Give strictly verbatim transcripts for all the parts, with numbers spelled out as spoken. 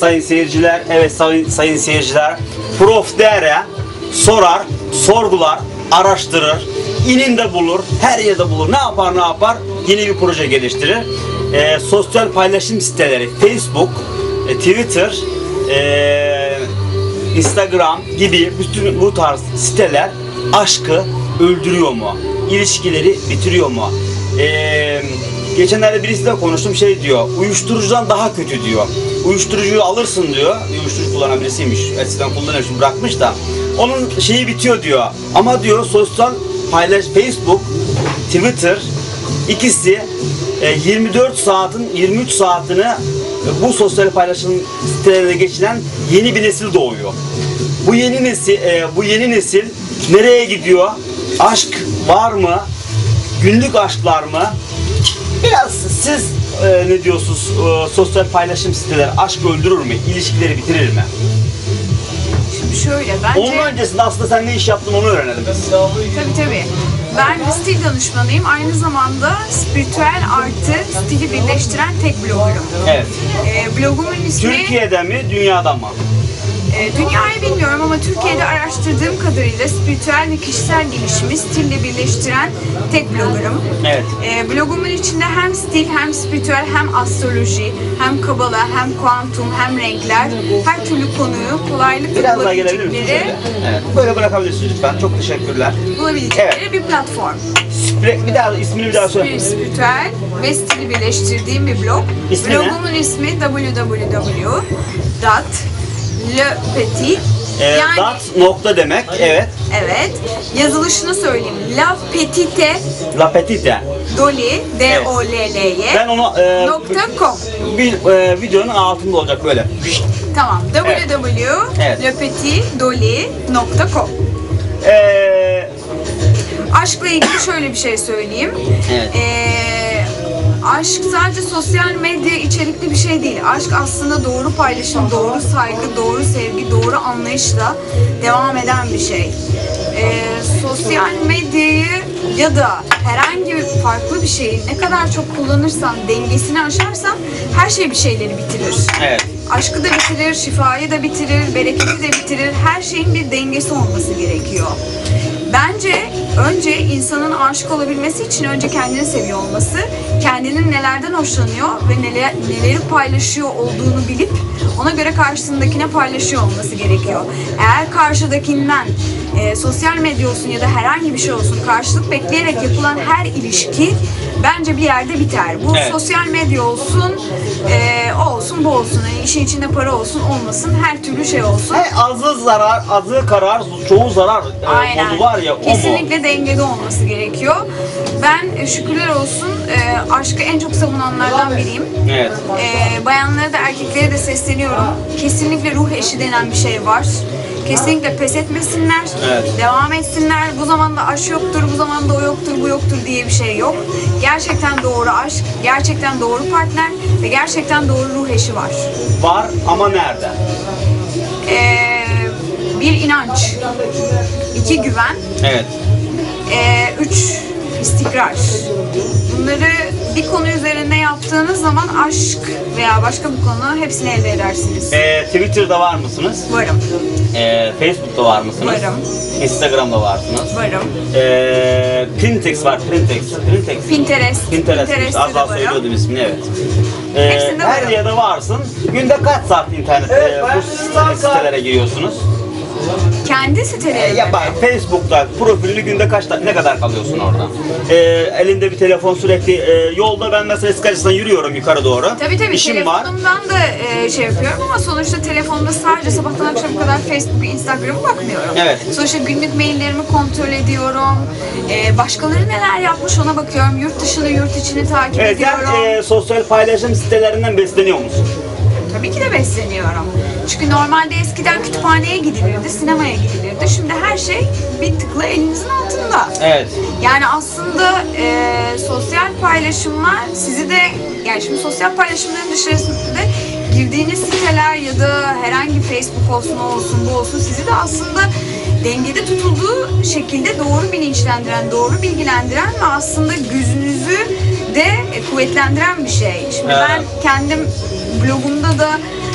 sayın seyirciler, evet sayın, sayın seyirciler, Prof Dere sorar, sorgular, araştırır, ininde bulur, her yerde bulur. Ne yapar ne yapar? Yeni bir proje geliştirir. E, sosyal paylaşım siteleri, Facebook, e, Twitter, e, Instagram gibi bütün bu tarz siteler aşkı öldürüyor mu? İlişkileri bitiriyor mu? E, geçenlerde birisiyle konuştum, şey diyor, uyuşturucudan daha kötü diyor. Uyuşturucuyu alırsın diyor, uyuşturucu kullanan birisiymiş, eskiden kullanıyor, şimdi bırakmış da. Onun şeyi bitiyor diyor. Ama diyor sosyal paylaş, Facebook, Twitter ikisi yirmi dört saatin yirmi üç saatini bu sosyal paylaşım sitelerine geçiren yeni bir nesil doğuyor. Bu yeni nesil, bu yeni nesil nereye gidiyor? Aşk var mı? Günlük aşklar mı? Biraz siz e, ne diyorsunuz? E, sosyal paylaşım siteleri aşk öldürür mü? İlişkileri bitirir mi? Şimdi şöyle, bence... Onun öncesinde aslında sen ne iş yaptın onu öğrenelim biz. Tabii tabii. Ben stil danışmanıyım. Aynı zamanda spiritüel artı stili birleştiren tek bloggerum. Evet. Ee, blogumun ismi... Türkiye'de mi, dünyada mı? E, dünyayı bilmiyorum ama Türkiye'de araştırdığım kadarıyla spiritüel ve kişisel gelişimi stille birleştiren tek bloggerum. Evet. E, blogumun içinde hem stil, hem spiritüel, hem astroloji, hem kabala, hem kuantum, hem renkler, her türlü konuyu kolaylıkla Biraz daha gelebilir misiniz? bulabilecekleri, Evet. Böyle bırakabilirsiniz lütfen. Çok teşekkürler. bulabilecekleri Evet. bir platform. Spre- bir daha ismini bir daha söyle. Spiritüel ve stili birleştirdiğim bir blog. İsmi ne? Blogumun ismi double-u double-u double-u nokta Le Petit. Ee, Yani dat nokta demek, evet. evet. Yazılışını söyleyeyim. La Petite La Petite. Dolly D O L L Y Ben onu e, nokta com. bir e, videonun altında olacak böyle. Tamam. Evet. double-u double-u double-u Evet. le petit dolly nokta com. Ee, Aşkla ilgili şöyle bir şey söyleyeyim. Evet. Ee, aşk sadece sosyal medya içerikli bir şey değil. Aşk aslında doğru paylaşım, doğru saygı, doğru sevgi, doğru anlayışla devam eden bir şey. Ee, sosyal medyayı ya da herhangi bir farklı bir şeyi ne kadar çok kullanırsan, dengesini aşarsan her şey bir şeyleri bitirir. evet. Aşkı da bitirir, şifayı da bitirir, bereketi de bitirir. Her şeyin bir dengesi olması gerekiyor. Bence önce insanın aşık olabilmesi için önce kendini seviyor olması, kendinin nelerden hoşlanıyor ve neler, neleri paylaşıyor olduğunu bilip ona göre karşısındakine paylaşıyor olması gerekiyor. Eğer karşıdakinden e, sosyal medya olsun ya da herhangi bir şey olsun karşılık bekleyerek yapılan her ilişki bence bir yerde biter. Bu Evet. sosyal medya olsun, e, o olsun, bu olsun. Yani işin içinde para olsun, olmasın, her türlü şey olsun. He, azı zarar, azı karar, çoğu zarar e, Aynen. kodu var ya, o mu? Kesinlikle dengede olması gerekiyor. Ben e, şükürler olsun e, aşkı en çok savunanlardan biriyim. Evet. E, bayanlara da erkeklere de sesleniyorum. Kesinlikle ruh eşi denen bir şey var. Kesinlikle pes etmesinler, Evet. devam etsinler. Bu zamanda aşk yoktur, bu zamanda o yoktur, bu yoktur diye bir şey yok. Gerçekten doğru aşk, gerçekten doğru partner ve gerçekten doğru ruh eşi var. Var ama nerede? E, bir inanç, iki güven, Evet. Ee, üç, istikrar. Bunları bir konu üzerinde yaptığınız zaman aşk veya başka bir konu hepsini elde edersiniz. E, Twitter'da var mısınız? Varım, E, Facebook'ta var mısınız? Varım. Instagram'da varsınız. varım. E, Printex var, Printex. Printex. Pinterest, Pinterest. Pinterest'te Az de daha varım. söylüyordum ismini, evet. E, Hepsinde her varım. yerde varsın. Günde kaç saat internet e, bu sitelere giriyorsunuz? Kendi E, sitelerinde ya bak, Facebook'ta profilini günde kaç ta- ne kadar kalıyorsun orada? E, elinde bir telefon sürekli e, yolda ben mesela İskele'den yürüyorum yukarı doğru. Tabii tabii İşim var. telefonumdan da e, şey yapıyorum ama sonuçta telefonda sadece sabahtan akşama kadar Facebook, Instagram'a bakmıyorum. Evet. Sonuçta günlük maillerimi kontrol ediyorum. E, başkaları neler yapmış ona bakıyorum. Yurt dışını, yurt içini takip Evet, ediyorum. sen e, sosyal paylaşım sitelerinden besleniyor musun? Tabii ki de besleniyorum. Çünkü normalde eskiden kütüphaneye gidilirdi, sinemaya gidilirdi. Şimdi her şey bir tıkla elinizin altında. Evet. Yani aslında e, sosyal paylaşımlar sizi de, yani şimdi sosyal paylaşımların dışarısında girdiğiniz siteler ya da herhangi Facebook olsun, o olsun, bu olsun sizi de aslında dengede tutulduğu şekilde doğru bilinçlendiren, doğru bilgilendiren ve aslında gözünüzü de e, kuvvetlendiren bir şey. Şimdi Evet. ben kendim blogumda da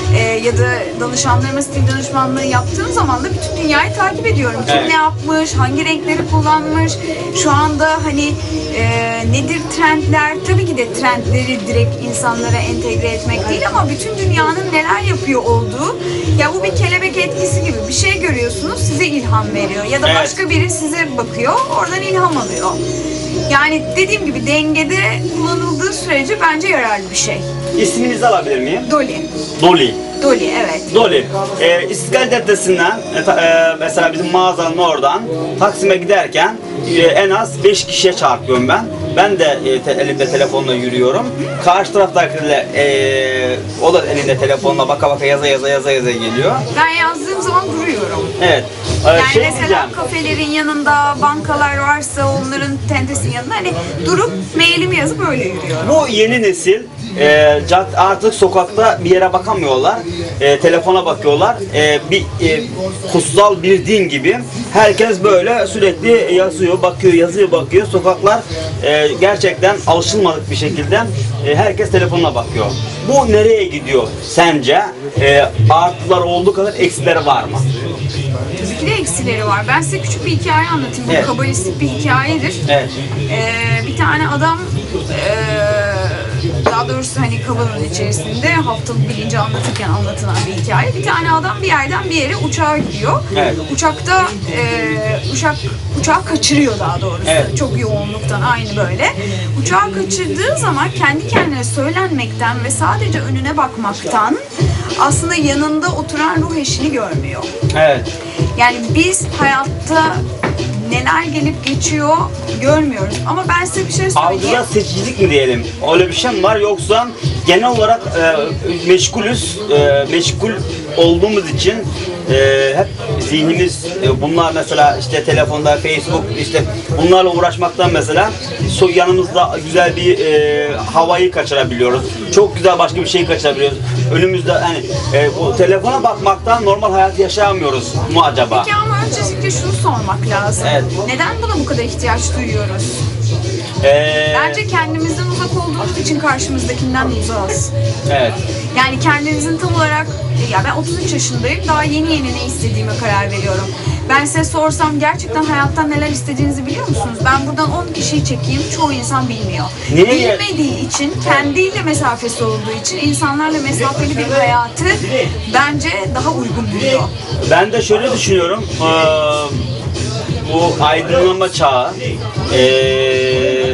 e, ya da danışanlarıma stil danışmanlığı yaptığım zaman da bütün dünyayı takip ediyorum. Kim Evet. ne yapmış, hangi renkleri kullanmış, şu anda hani e, nedir trendler? Tabii ki de trendleri direkt insanlara entegre etmek değil ama bütün dünyanın neler yapıyor olduğu, ya bu bir kelebek etkisi gibi bir şey görüyorsunuz, size ilham veriyor ya da Evet. başka biri size bakıyor, oradan ilham alıyor. Yani dediğim gibi dengede kullanıldığı sürece bence yararlı bir şey. İsminizi alabilir miyim? Dolly. Dolly. Dolly, evet. Dolly. Ee, İstiklal Caddesi'nden e, ta- e, mesela bizim mağazanın oradan Taksim'e giderken e, en az beş kişiye çarpıyorum ben. Ben de e, te- elimde telefonla yürüyorum. Karşı taraftakiler e, o da elinde telefonla baka baka yaza yaza yaza yaza geliyor. Ben yazdığım zaman duruyorum. Evet. Ee, Yani şey mesela diyeceğim. kafelerin yanında, bankalar varsa onların tentesinin yanında hani durup mailimi yazıp öyle yürüyorum. Bu yeni nesil e, cad- artık sokakta bir yere bakamıyorlar. E, telefona bakıyorlar. E, bir e, kutsal bir din gibi. Herkes böyle sürekli yazıyor, bakıyor, yazıyor, bakıyor. Sokaklar e, gerçekten alışılmadık bir şekilde e, herkes telefonuna bakıyor. Bu nereye gidiyor sence? E, artılar olduğu kadar eksileri var mı? Tabii ki de eksileri var. Ben size küçük bir hikaye anlatayım. Bu Evet. kabalistik bir hikayedir. Evet. Ee, bir tane adam ee, daha doğrusu hani Kabala'nın içerisinde haftalık bilinci anlatırken anlatılan bir hikaye. Bir tane adam bir yerden bir yere uçağa gidiyor. Evet. Uçakta ee, uçak uçağı kaçırıyor daha doğrusu. Evet. Çok yoğunluktan aynı böyle. Uçağı kaçırdığı zaman kendi kendine söylenmekten ve sadece önüne bakmaktan aslında yanında oturan ruh eşini görmüyor. Evet. Yani biz hayatta neler gelip geçiyor görmüyoruz. Ama ben size bir şey söyleyeyim. Algıda seçicilik mi diyelim? Öyle bir şey mi var yoksa genel olarak e, meşgulüz, e, meşgul olduğumuz için e, hep zihnimiz e, bunlar mesela işte telefonda, Facebook işte bunlarla uğraşmaktan mesela so, yanımızda güzel bir e, havayı kaçırabiliyoruz. Çok güzel başka bir şeyi kaçırabiliyoruz. Önümüzde hani e, bu telefona bakmaktan normal hayat yaşayamıyoruz mu acaba? Peki ama öncelikle şunu sormak lazım. Evet. Neden buna bu kadar ihtiyaç duyuyoruz? E, Bence kendimizden uzak olduğumuz için karşımızdakinden de uzağız. evet. Yani kendinizin tam olarak, ya ben otuz üç yaşındayım, daha yeni yeni ne istediğime karar veriyorum. Ben size sorsam gerçekten hayattan neler istediğinizi biliyor musunuz? Ben buradan on kişiyi çekeyim, çoğu insan bilmiyor. Niye? Bilmediği için, kendiyle mesafesi olduğu için insanlarla mesafeli bir hayatı bence daha uygun buluyor. Ben de şöyle düşünüyorum. eee, bu aydınlanma çağı eee,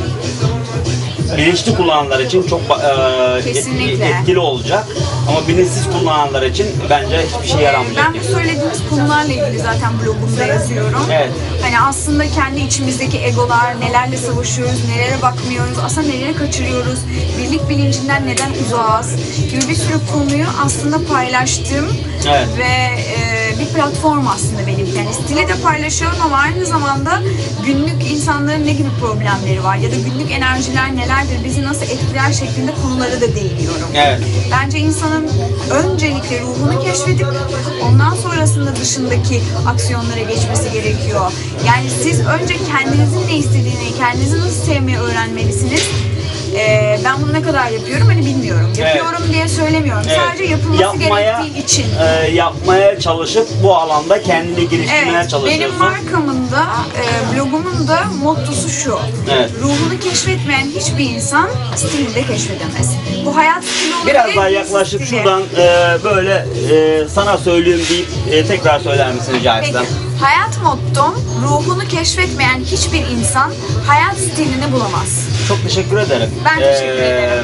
bilinçli kullananlar için çok eee, Kesinlikle. etkili olacak. Ama bilinçsiz kullananlar için bence hiçbir şey yaramayacak. Ben bu söylediğiniz konularla ilgili zaten blogumda yazıyorum. Evet. Hani aslında kendi içimizdeki egolar, nelerle savaşıyoruz, nelere bakmıyoruz, aslında neleri kaçırıyoruz, birlik bilincinden neden uzağız gibi bir sürü konuyu aslında paylaştım. Evet. Ve e, bir platform aslında benim. Yani stili de paylaşıyorum ama aynı zamanda günlük insanların ne gibi problemleri var ya da günlük enerjiler nelerdir, bizi nasıl etkiler şeklinde konulara da değiniyorum. Evet. Bence insanın öncelikle ruhunu keşfedip ondan sonrasında dışındaki aksiyonlara geçmesi gerekiyor. Yani siz önce kendinizin ne istediğini, kendinizi nasıl sevmeyi öğrenmelisiniz. Ee, ben bunu ne kadar yapıyorum hani bilmiyorum. Yapıyorum Evet. diye söylemiyorum. Evet. Sadece yapılması Yapmaya, gerektiği için. eee, yapmaya çalışıp bu alanda kendini geliştirmeye Evet, benim çalışıyorsun. markamın da, e, blogumun da mottosu şu. Evet. Ruhunu keşfetmeyen hiçbir insan stilini de keşfedemez. Bu hayat stili olabilir. Biraz daha bir yaklaşıp stili. şuradan eee, böyle eee, sana söyleyeyim deyip eee, tekrar söyler misin rica Peki, etsem? hayat mottom, ruhunu keşfetmeyen hiçbir insan hayat stilini bulamaz. Çok teşekkür ederim. Ben teşekkür ederim.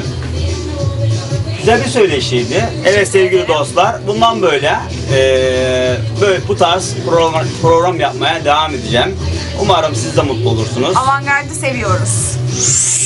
Güzel bir söyleşiydi. Evet sevgili ederim. dostlar, bundan böyle eee, böyle bu tarz program, program yapmaya devam edeceğim. Umarım siz de mutlu olursunuz. Avantgardı seviyoruz.